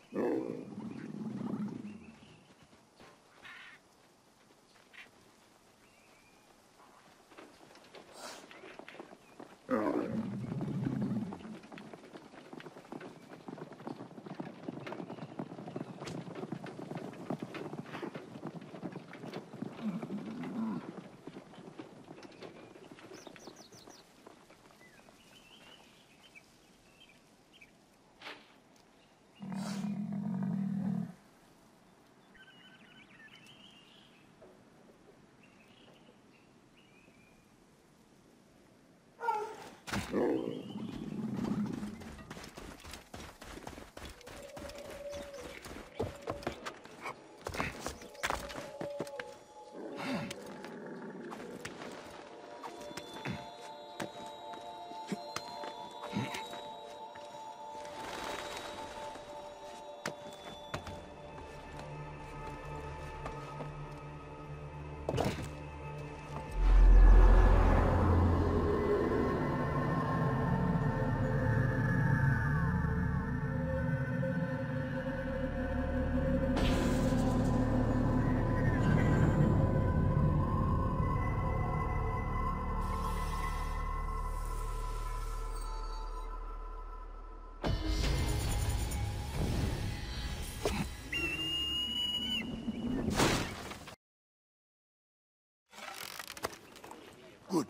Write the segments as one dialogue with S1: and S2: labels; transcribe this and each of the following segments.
S1: Good.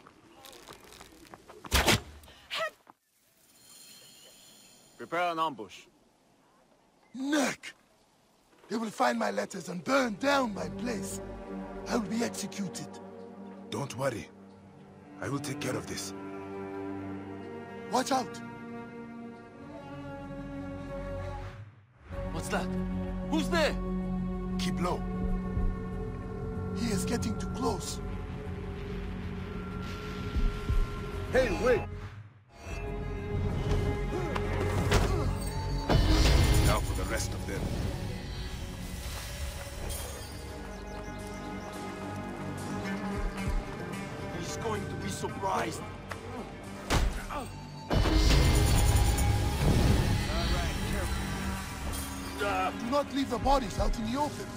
S2: Prepare an ambush.
S1: Neck! They will find my letters and burn down my place. I will be executed.
S3: Don't worry. I will take care of this.
S1: Watch out!
S2: What's that? Who's there?
S1: Keep low. He is getting too close.
S3: Hey, wait! Now for the rest of them.
S2: He's going to be surprised.
S1: Do not leave the bodies out in the open.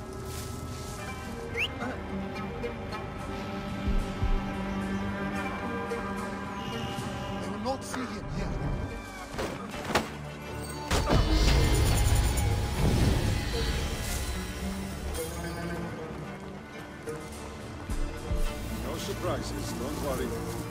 S1: They will not see him here.
S3: No surprises, don't worry.